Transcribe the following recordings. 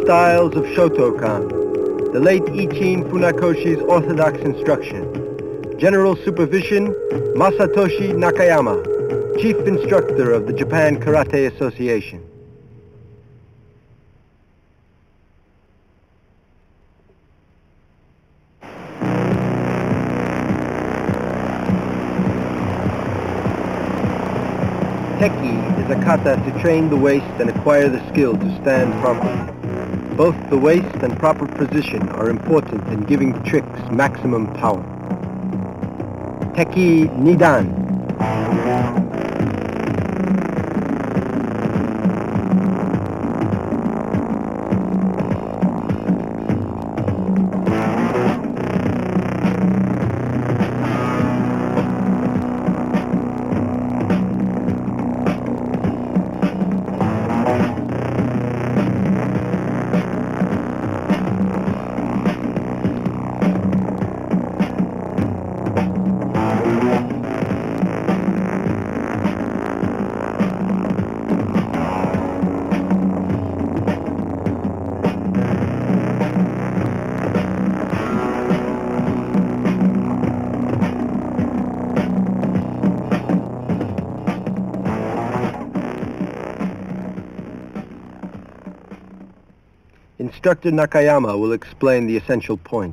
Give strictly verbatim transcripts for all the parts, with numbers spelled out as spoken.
styles of Shotokan, the late Ichin Funakoshi's orthodox instruction. General supervision, Masatoshi Nakayama, chief instructor of the Japan Karate Association. Tekki is a kata to train the waist and acquire the skill to stand properly. Both the waist and proper position are important in giving the tricks maximum power. Tekki Nidan. Instructor Nakayama will explain the essential points.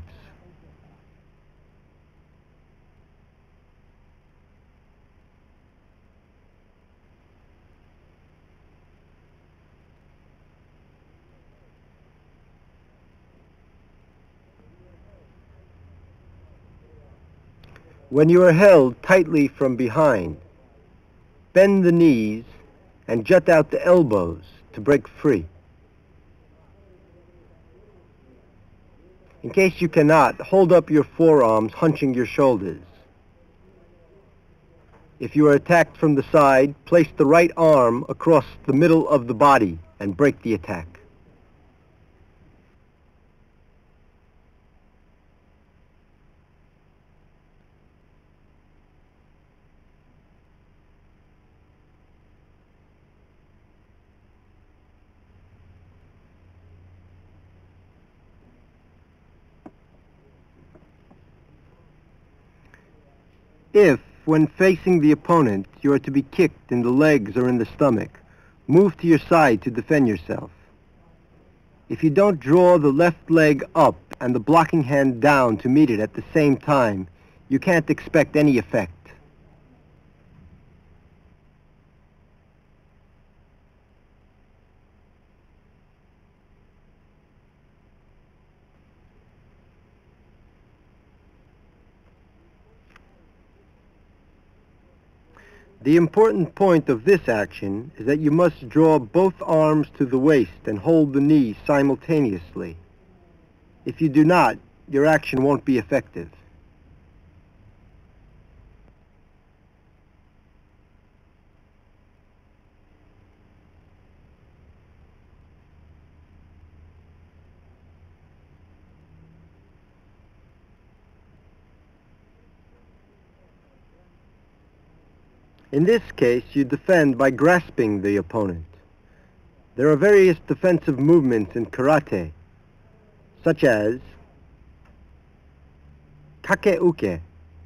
When you are held tightly from behind, bend the knees and jut out the elbows to break free. In case you cannot, hold up your forearms, hunching your shoulders. If you are attacked from the side, place the right arm across the middle of the body and break the attack. If, when facing the opponent, you are to be kicked in the legs or in the stomach, move to your side to defend yourself. If you don't draw the left leg up and the blocking hand down to meet it at the same time, you can't expect any effect. The important point of this action is that you must draw both arms to the waist and hold the knee simultaneously. If you do not, your action won't be effective. In this case, you defend by grasping the opponent. There are various defensive movements in karate, such as kake-uke,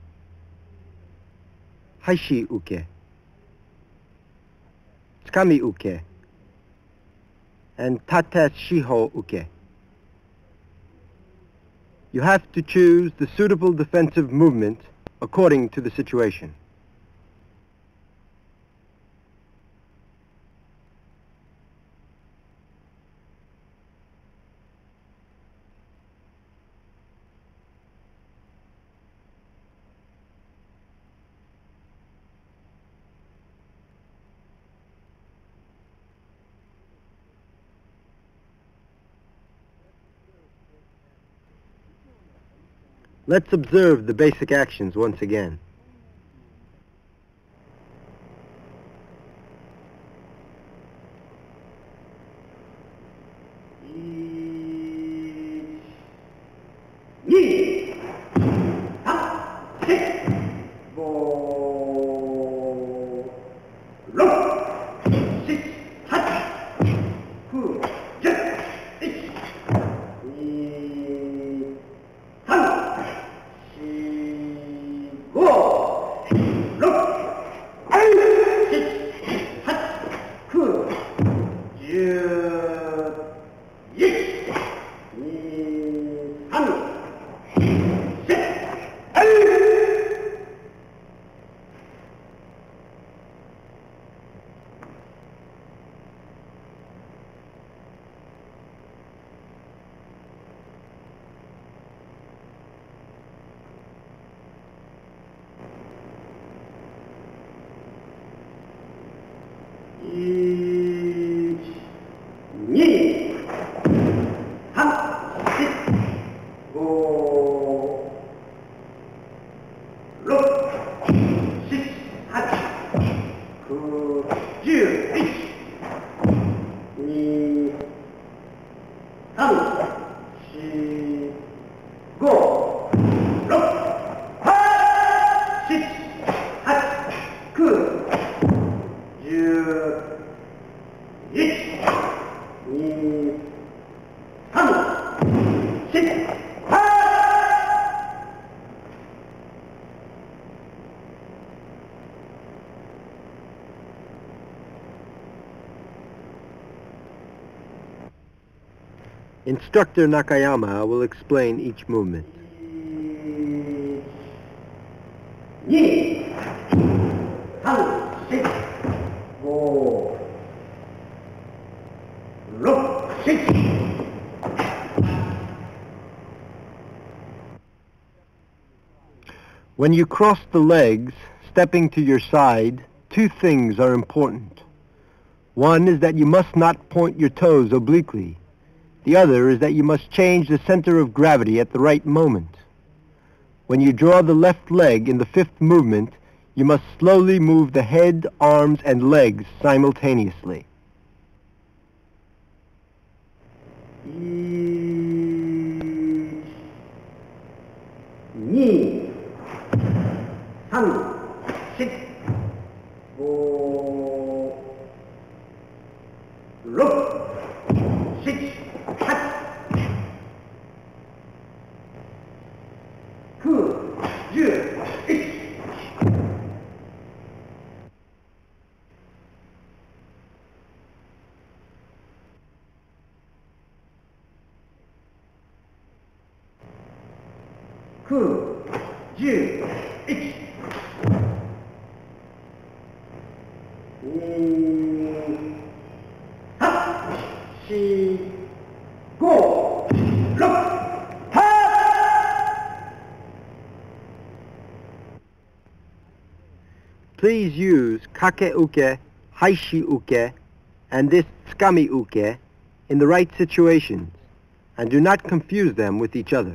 haishi-uke, tsukami-uke, and tatashiho-uke. You have to choose the suitable defensive movement according to the situation. Let's observe the basic actions once again. Instructor Nakayama will explain each movement. When you cross the legs, stepping to your side, two things are important. One is that you must not point your toes obliquely. The other is that you must change the center of gravity at the right moment. When you draw the left leg in the fifth movement, you must slowly move the head, arms, and legs simultaneously. Please use kake-uke, haishi-uke, and this tsukami-uke in the right situations, and do not confuse them with each other.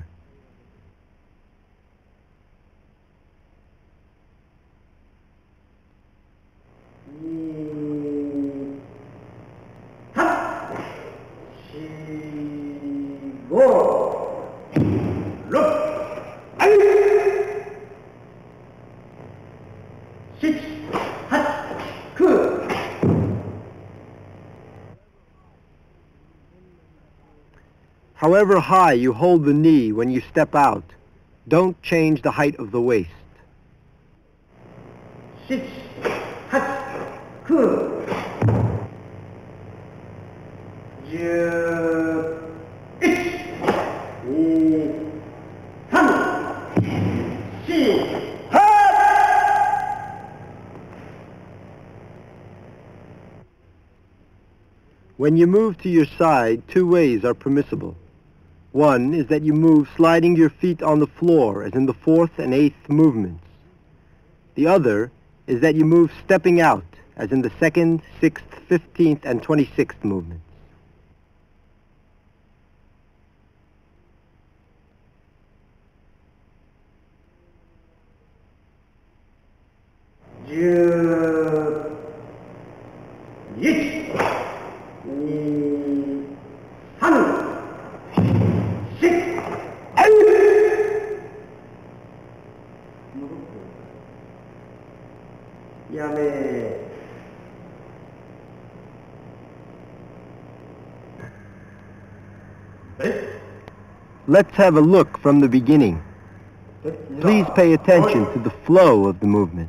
However high you hold the knee when you step out, don't change the height of the waist. Six, hut, ku, ju, ich, ni, san, shi, ha. When you move to your side, two ways are permissible. One is that you move sliding your feet on the floor, as in the fourth and eighth movements. The other is that you move stepping out, as in the second, sixth, fifteenth, and twenty-sixth movements. Ju, ich, ni, han. Let's have a look from the beginning. Please pay attention to the flow of the movements.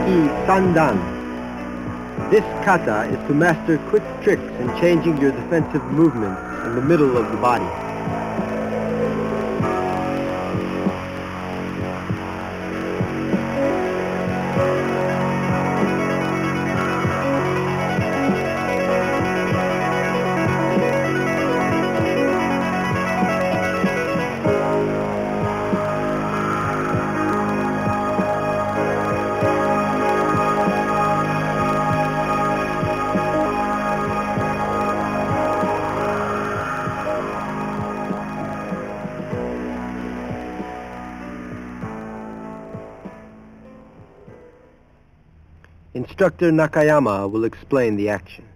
Tekki Sandan. This kata is to master quick tricks in changing your defensive movements in the middle of the body. Instructor Nakayama will explain the action.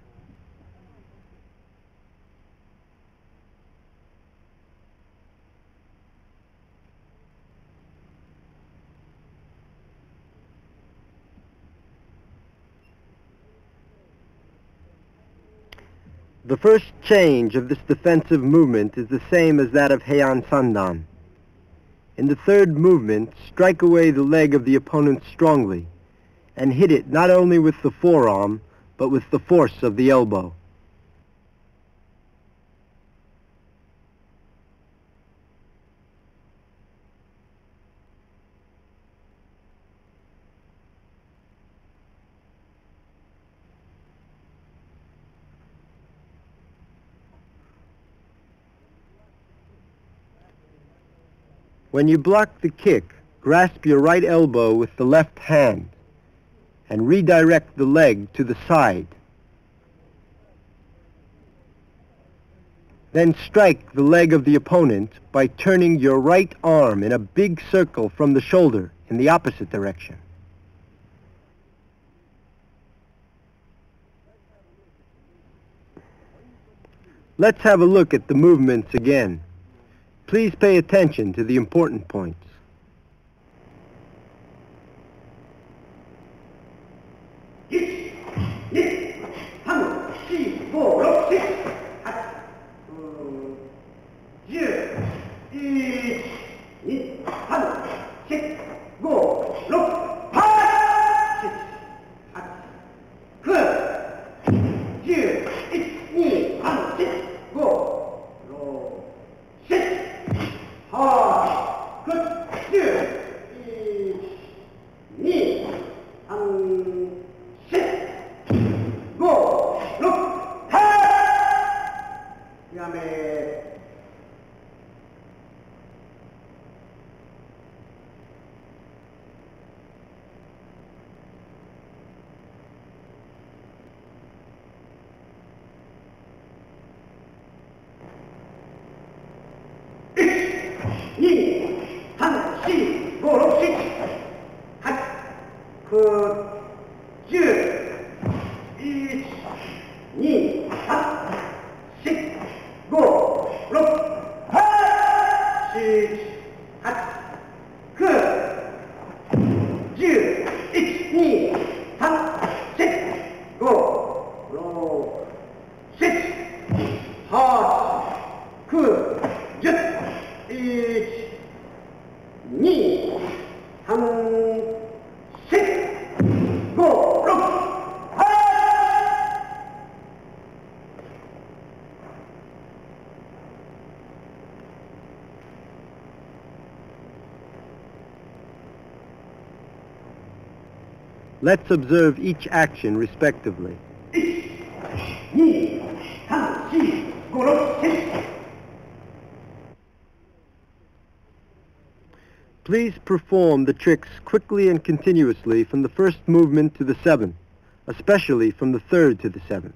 The first change of this defensive movement is the same as that of Heian Sandan. In the third movement, strike away the leg of the opponent strongly, and hit it not only with the forearm, but with the force of the elbow. When you block the kick, grasp your right elbow with the left hand and redirect the leg to the side. Then strike the leg of the opponent by turning your right arm in a big circle from the shoulder in the opposite direction. Let's have a look at the movements again. Please pay attention to the important points. Let's observe each action respectively. Please perform the tricks quickly and continuously from the first movement to the seventh, especially from the third to the seventh.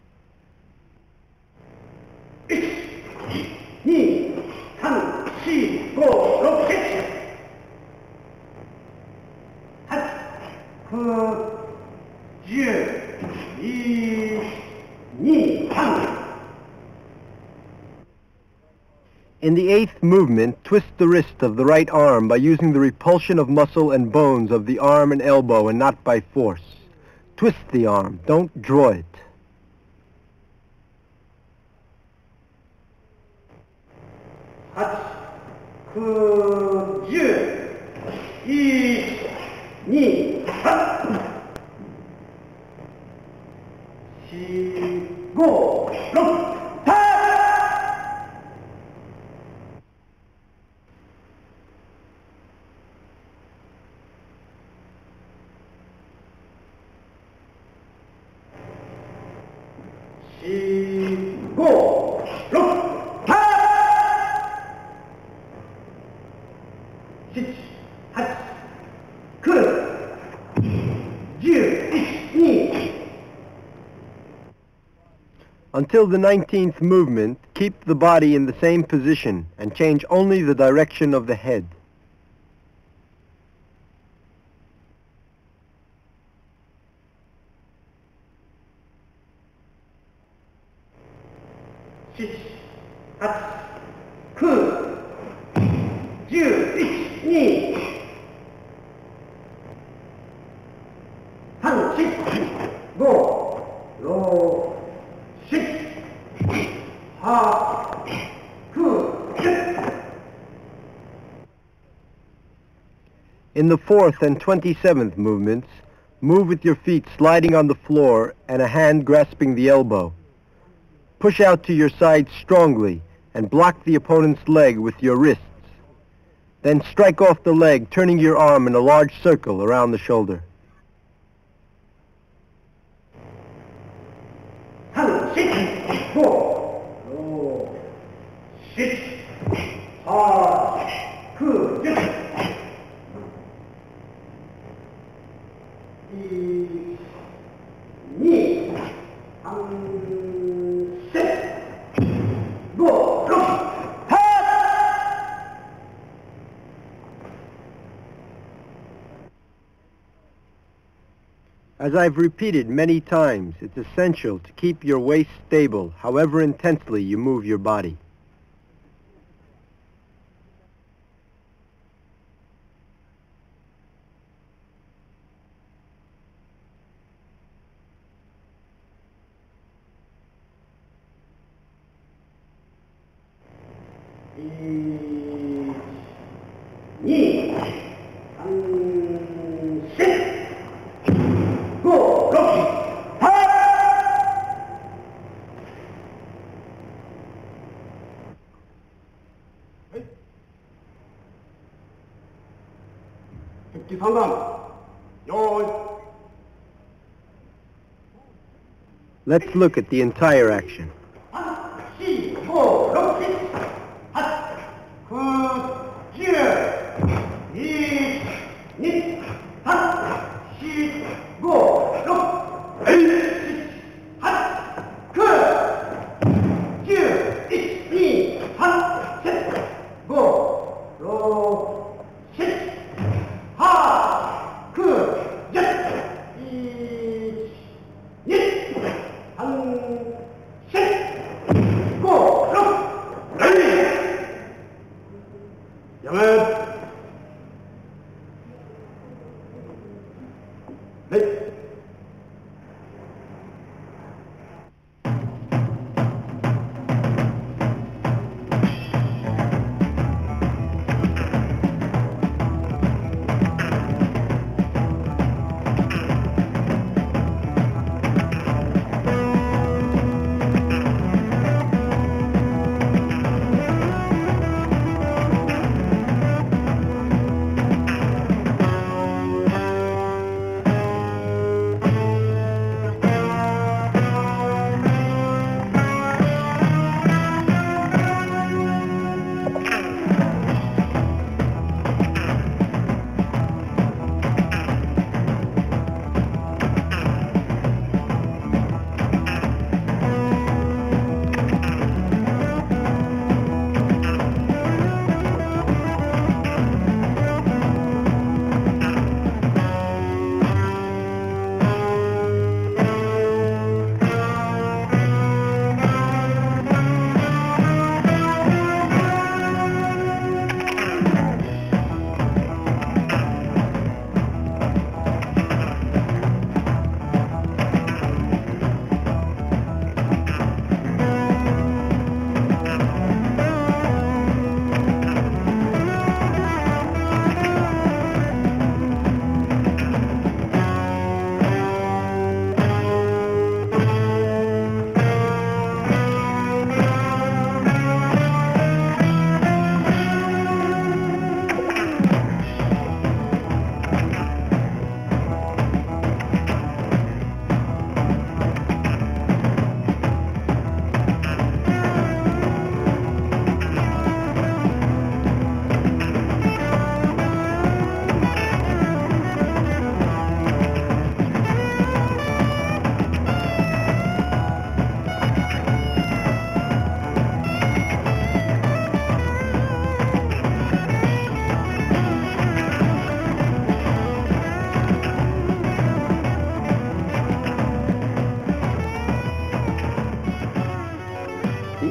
In the eighth movement, twist the wrist of the right arm by using the repulsion of muscle and bones of the arm and elbow and not by force. Twist the arm, don't draw it. In Until the nineteenth movement, keep the body in the same position and change only the direction of the head. six, eight, nine, ten, two,三、四、五、六、七、八、九、十。 In the fourth and twenty-seventh movements, move with your feet sliding on the floor and a hand grasping the elbow. Push out to your side strongly and block the opponent's leg with your wrists. Then strike off the leg, turning your arm in a large circle around the shoulder. 三、四、五、六、七、八、九、十。一、二、三、四、五、六、八。 As I've repeated many times, it's essential to keep your waist stable, however intensely you move your body. Tekki Sandan. Yo. Let's look at the entire action. Six.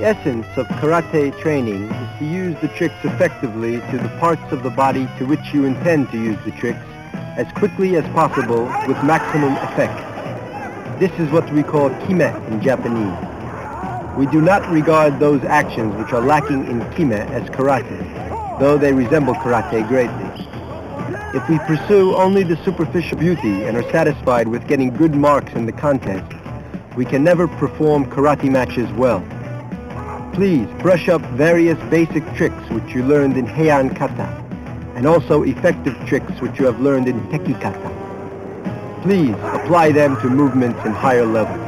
essence of karate training is to use the tricks effectively to the parts of the body to which you intend to use the tricks as quickly as possible with maximum effect. This is what we call kime in Japanese. We do not regard those actions which are lacking in kime as karate, though they resemble karate greatly. If we pursue only the superficial beauty and are satisfied with getting good marks in the contest, we can never perform karate matches well. Please brush up various basic tricks which you learned in Heian Kata, and also effective tricks which you have learned in Tekki Kata. Please apply them to movements in higher levels.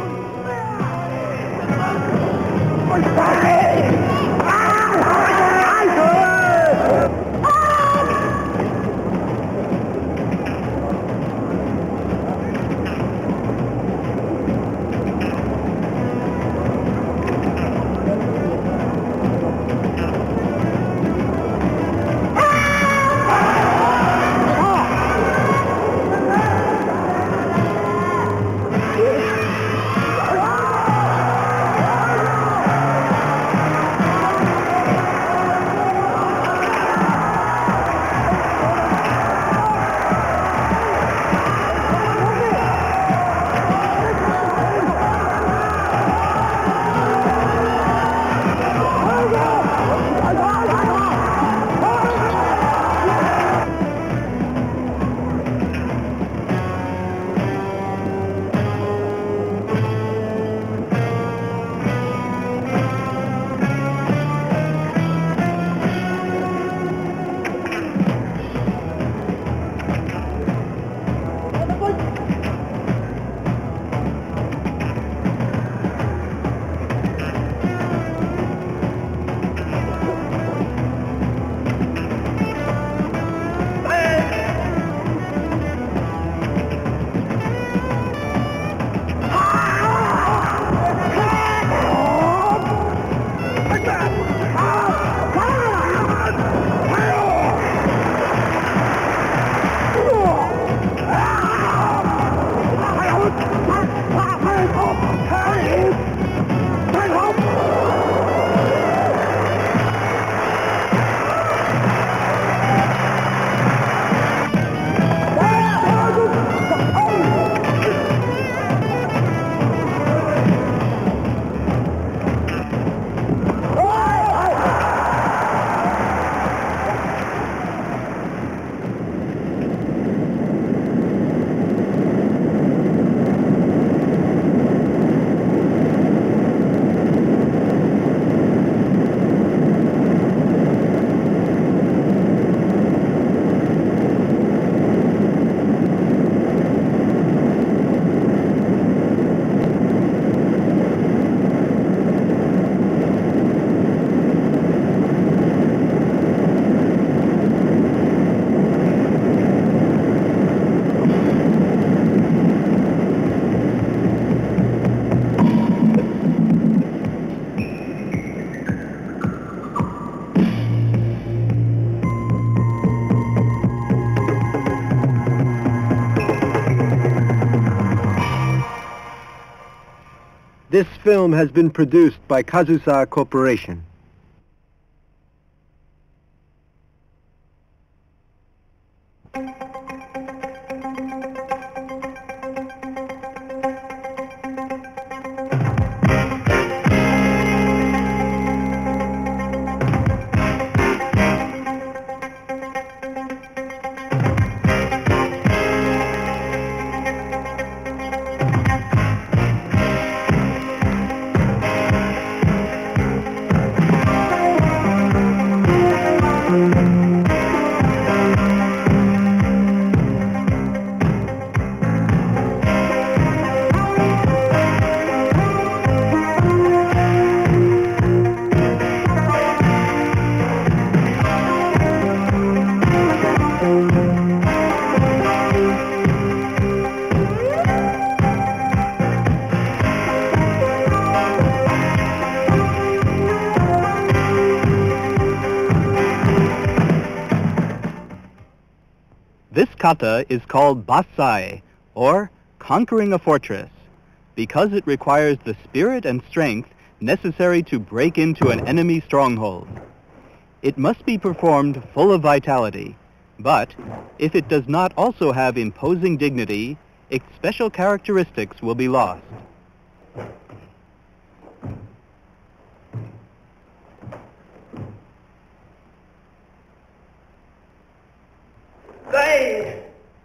This film has been produced by Kazusa Corporation. This kata is called Bassai, or conquering a fortress, because it requires the spirit and strength necessary to break into an enemy stronghold. It must be performed full of vitality, but if it does not also have imposing dignity, its special characteristics will be lost. Hey!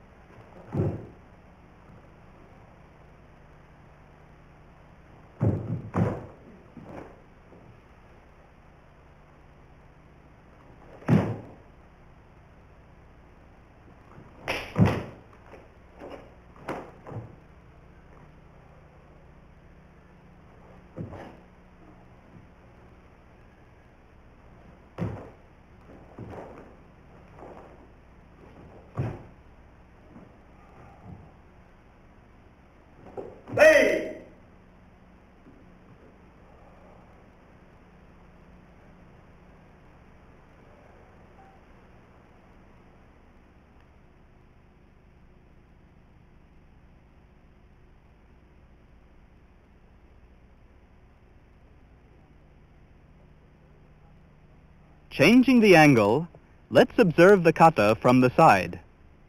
Hey! Changing the angle, let's observe the kata from the side.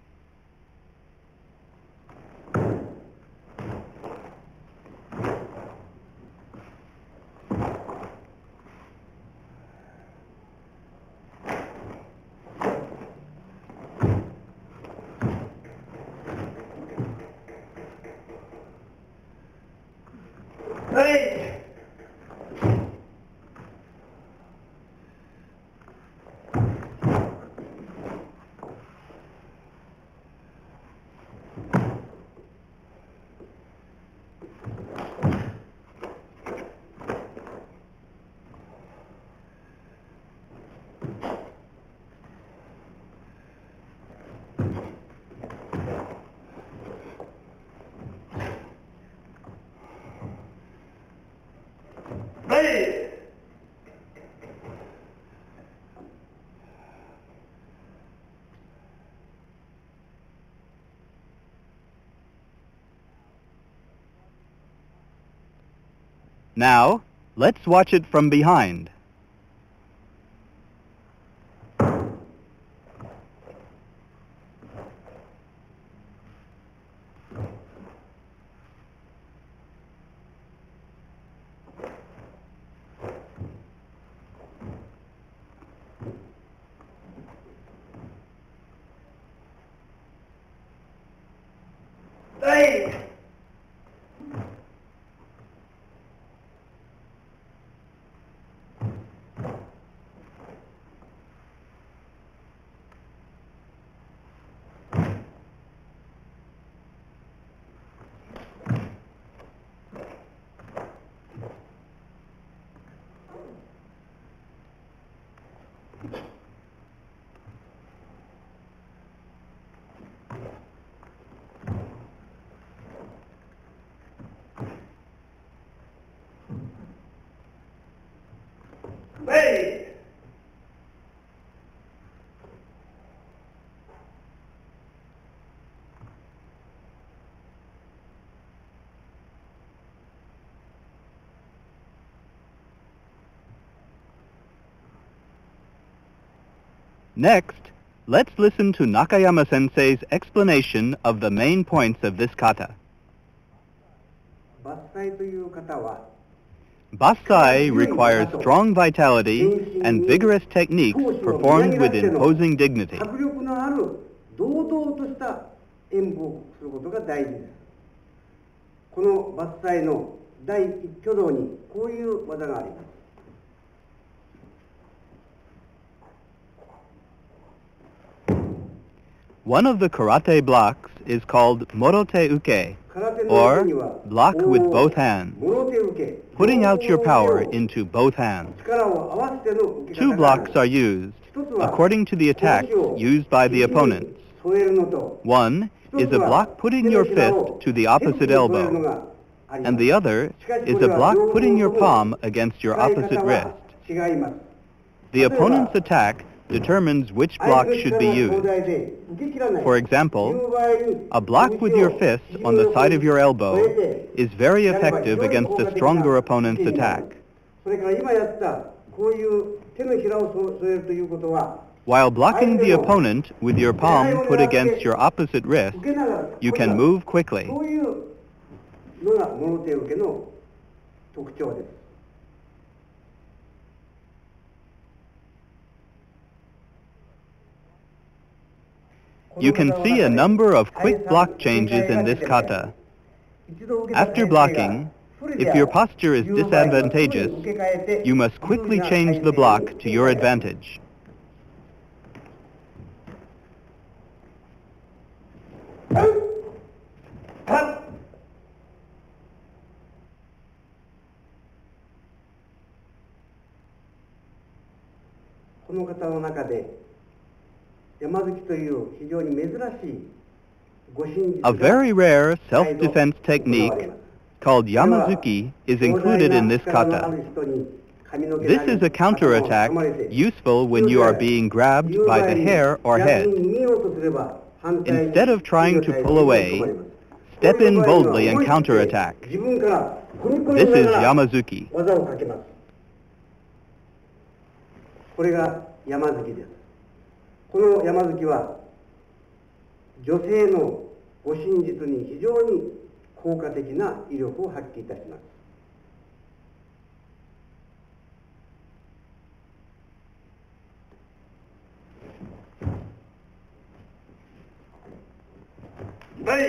Hey! Hey! Now, let's watch it from behind. Hey! Hey! Next, let's listen to Nakayama Sensei's explanation of the main points of this kata. Bassai という方は Bassai requires strong vitality and vigorous techniques performed with imposing dignity. 迫力のある堂々とした演舞をすることが大事です。この伐採の第一挙動にこういう技があります。 One of the karate blocks is called morote uke, or block with both hands, putting out your power into both hands. Two blocks are used, according to the attacks used by the opponents. One is a block putting your fist to the opposite elbow, and the other is a block putting your palm against your opposite wrist. The opponent's attack determines which block should be used. For example, a block with your fist on the side of your elbow is very effective against a stronger opponent's attack. それから今やったこういう手のひらを添えるということは、 While blocking the opponent with your palm put against your opposite wrist, 受けながら you can move quickly. そういうのが物手受けの特徴です。 You can see a number of quick block changes in this kata. After blocking, if your posture is disadvantageous, you must quickly change the block to your advantage. この方の中で山月という非常に珍しい護身術 A が very rare self-defense technique called Yamazuki is included in this kata. This is a counterattack useful when you are being grabbed by the hair or head. Instead of trying to pull away, step in boldly and counterattack. This is Yamazuki. 技をかけます。これが山月です。この山月は女性の護身術に非常に効果的な威力を発揮いたします。はい。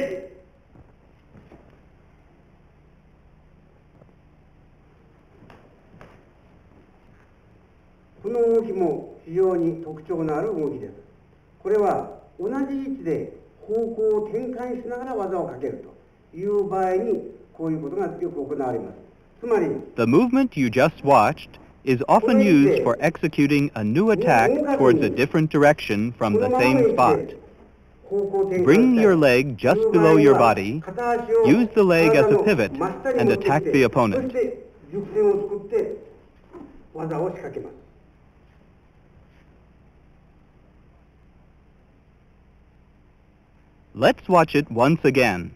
この動きも非常に特徴のある動きです。これは同じ位置で方向を転換しながら技をかけるという場合にこういうことがよく行われます。つまり The movement you just watched is often used for executing a new attack towards a different direction from the same spot. Bring your leg just below your body, use the leg as a pivot, and attack the opponent. そして軸線を作って技を仕掛けます。 Let's watch it once again.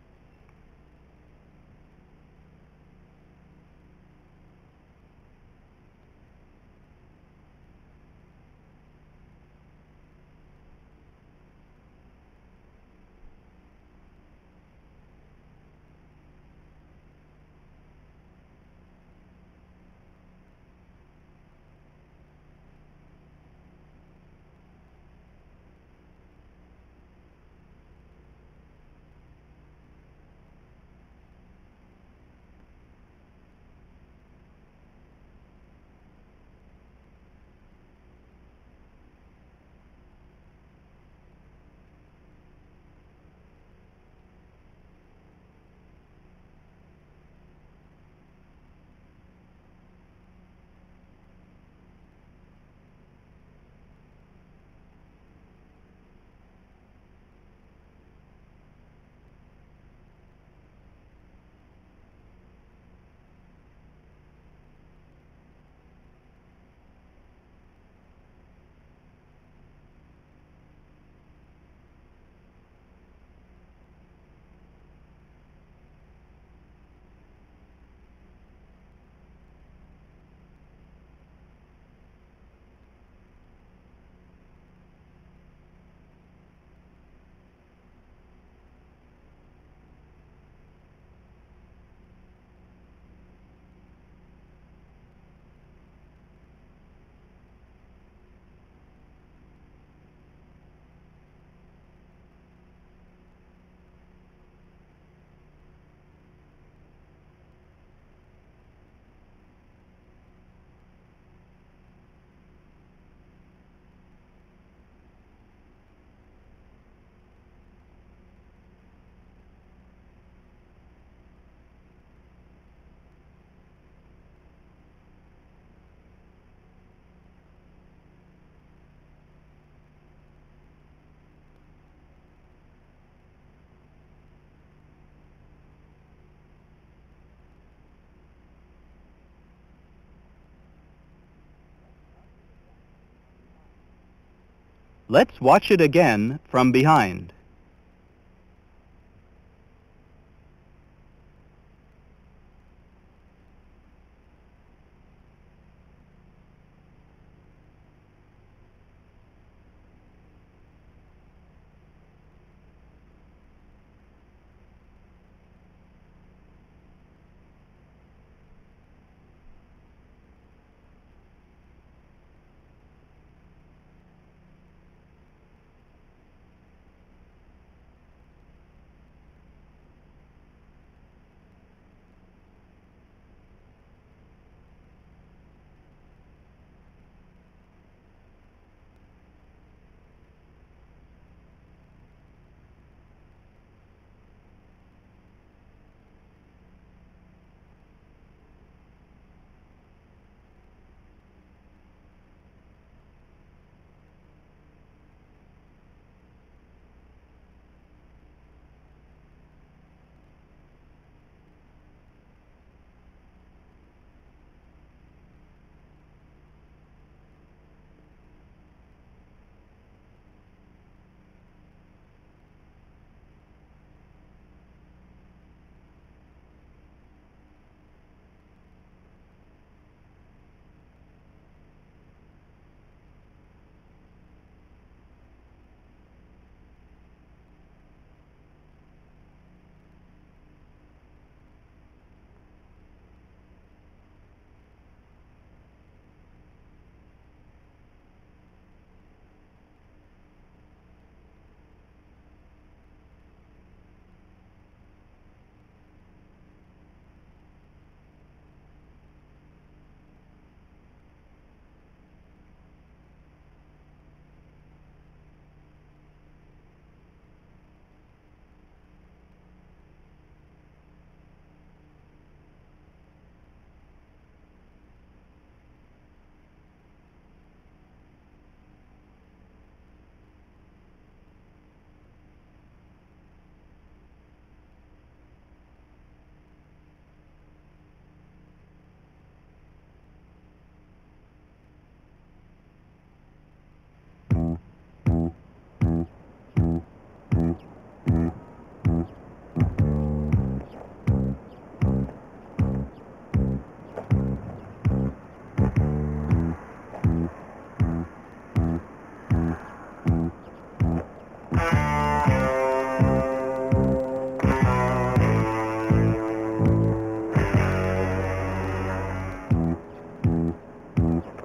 Let's watch it again from behind.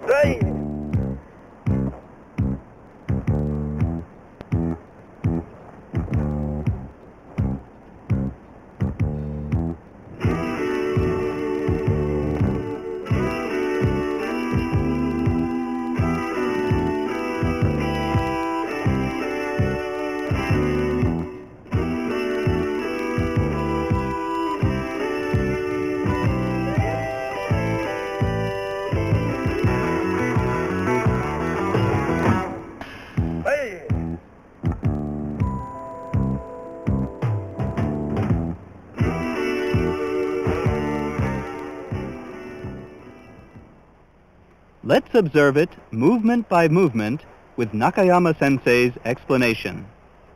Let's observe it movement by movement with Nakayama Sensei's explanation.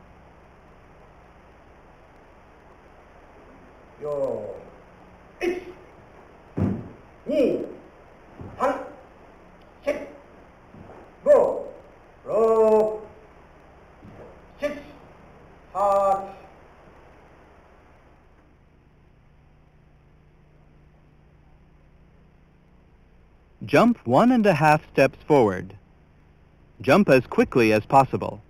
Yo. One, two, three, six, go, row, six, heart. Jump one and a half steps forward. Jump as quickly as possible.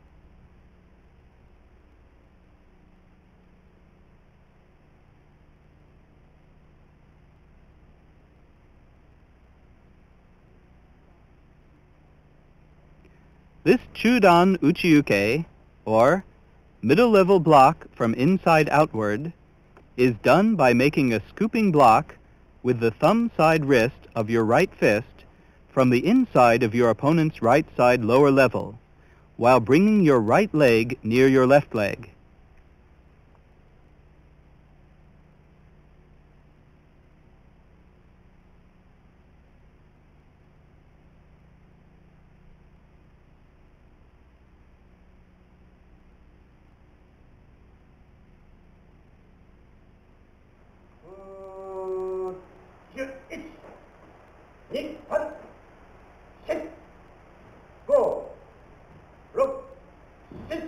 This Chudan Uchiuke, or middle-level block from inside outward, is done by making a scooping block with the thumb side wrist of your right fist from the inside of your opponent's right side lower level, while bringing your right leg near your left leg. Go, look, six.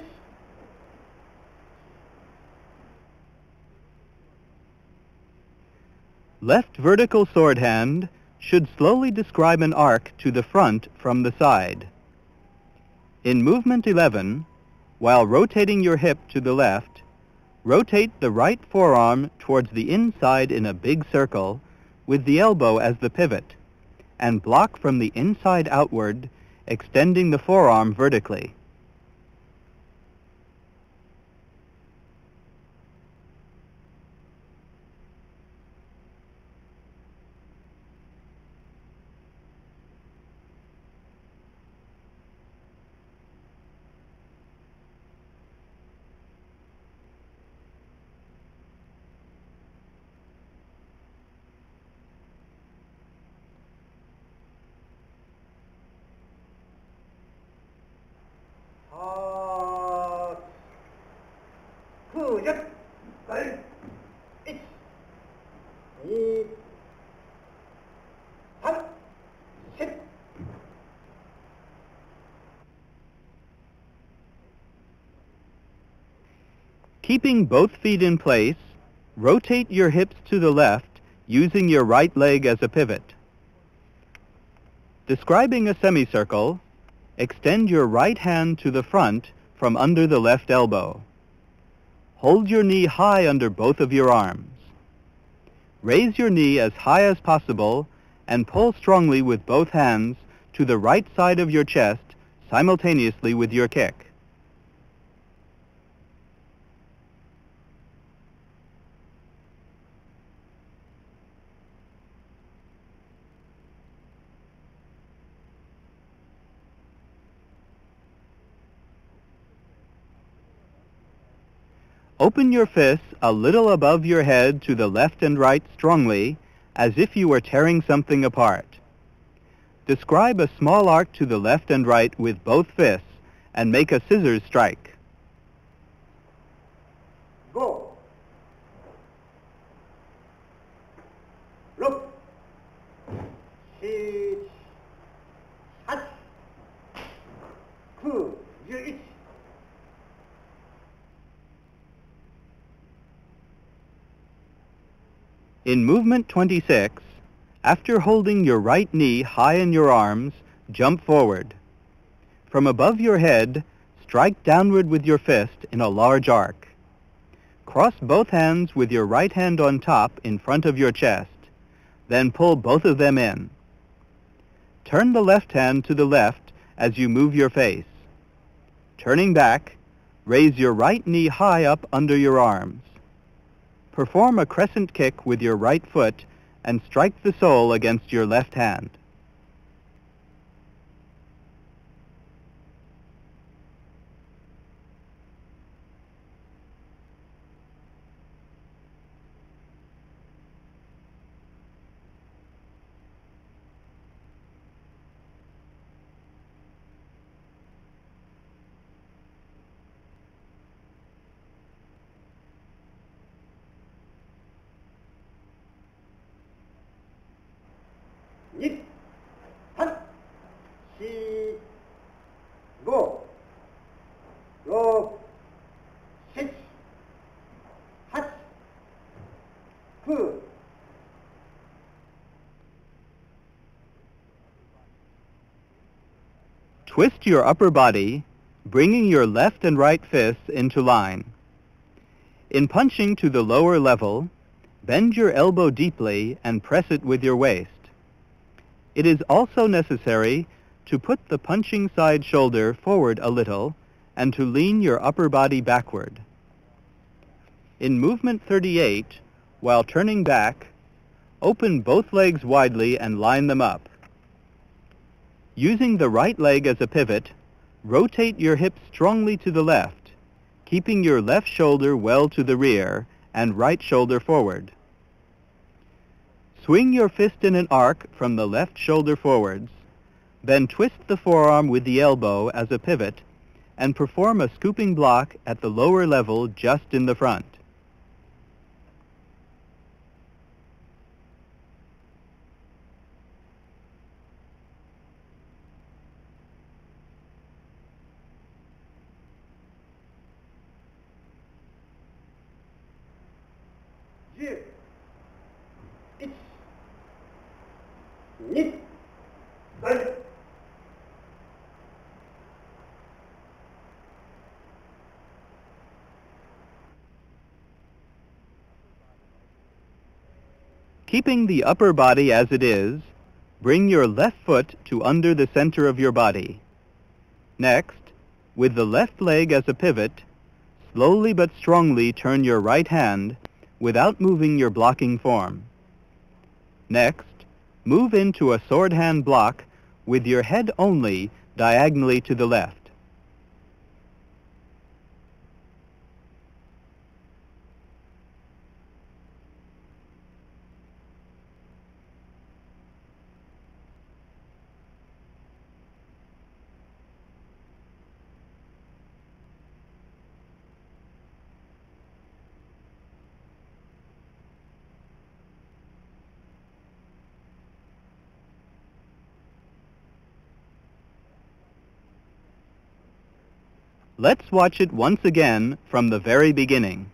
Left vertical sword hand should slowly describe an arc to the front from the side. In movement eleven, while rotating your hip to the left, rotate the right forearm towards the inside in a big circle with the elbow as the pivot, and block from the inside outward, extending the forearm vertically. Keeping both feet in place, rotate your hips to the left using your right leg as a pivot. Describing a semicircle, extend your right hand to the front from under the left elbow. Hold your knee high under both of your arms. Raise your knee as high as possible and pull strongly with both hands to the right side of your chest simultaneously with your kick. Open your fists a little above your head to the left and right strongly, as if you were tearing something apart. Describe a small arc to the left and right with both fists, and make a scissors strike. Go. Look. Six. Hut. Two. Zero. In movement twenty-six, After holding your right knee high in your arms, jump forward. From above your head, strike downward with your fist in a large arc. Cross both hands with your right hand on top in front of your chest. Then pull both of them in. Turn the left hand to the left as you move your face. Turning back, raise your right knee high up under your arms. Perform a crescent kick with your right foot and strike the sole against your left hand. 일, 팔, 시, 오, 육, 칠, 팔, 구. Twist your upper body, bringing your left and right fists into line. In punching to the lower level, bend your elbow deeply and press it with your waist. It is also necessary to put the punching side shoulder forward a little and to lean your upper body backward. In movement thirty-eight, while turning back, open both legs widely and line them up. Using the right leg as a pivot, rotate your hips strongly to the left, keeping your left shoulder well to the rear and right shoulder forward. Swing your fist in an arc from the left shoulder forwards, then twist the forearm with the elbow as a pivot and perform a scooping block at the lower level just in the front. 일, 이, 팔. Keeping the upper body as it is, bring your left foot to under the center of your body. Next, with the left leg as a pivot, slowly but strongly turn your right hand without moving your blocking form. Next, move into a sword hand block with your head only diagonally to the left. Let's watch it once again from the very beginning.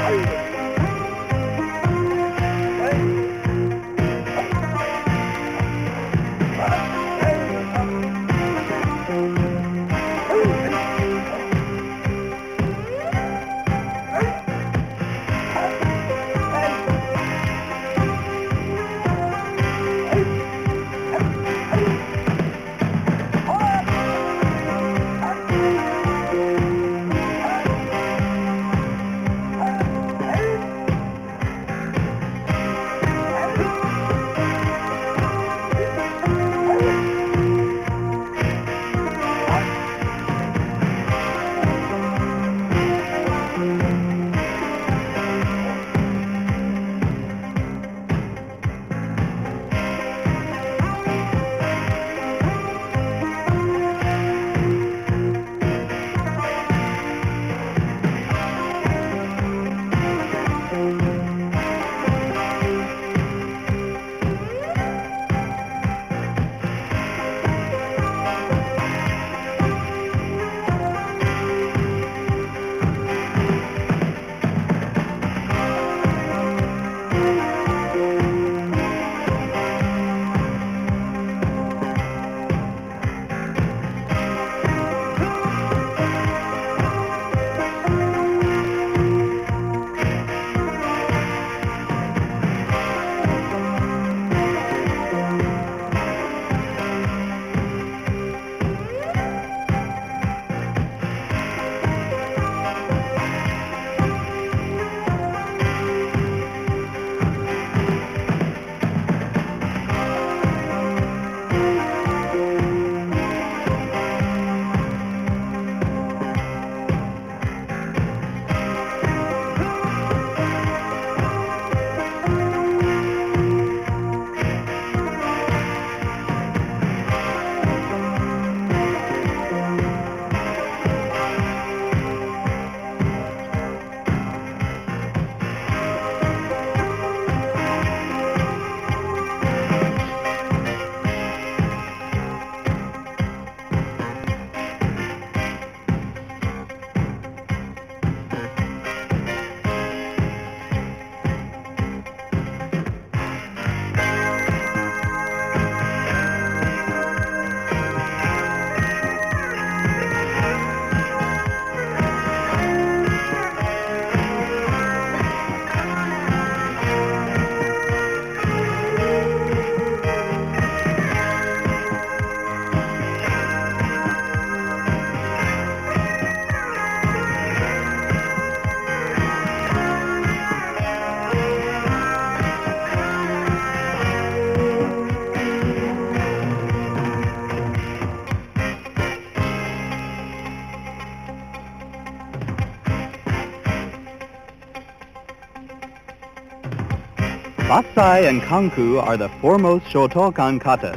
Bassai and Kanku are the foremost Shotokan katas.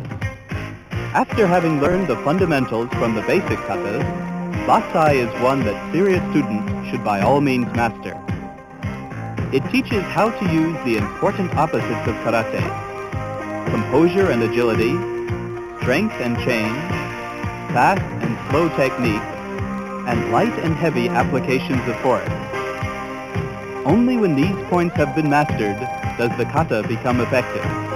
After having learned the fundamentals from the basic katas, Bassai is one that serious students should by all means master. It teaches how to use the important opposites of karate: composure and agility, strength and change, fast and slow technique, and light and heavy applications of force. Only when these points have been mastered does the kata become effective.